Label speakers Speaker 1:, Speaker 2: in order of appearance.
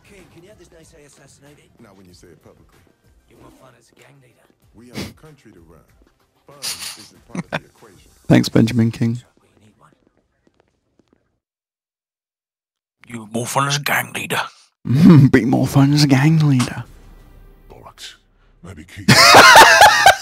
Speaker 1: King, can you have this naysay assassinated?
Speaker 2: Not when you say it publicly.
Speaker 1: You want fun as a gang leader?
Speaker 2: We have a country to run. Fun isn't part of the equation.
Speaker 3: Thanks, Benjamin King.
Speaker 1: We need one.
Speaker 4: You want more fun as a gang leader.
Speaker 3: Be more fun as a gang leader.
Speaker 5: Bollocks. Maybe keep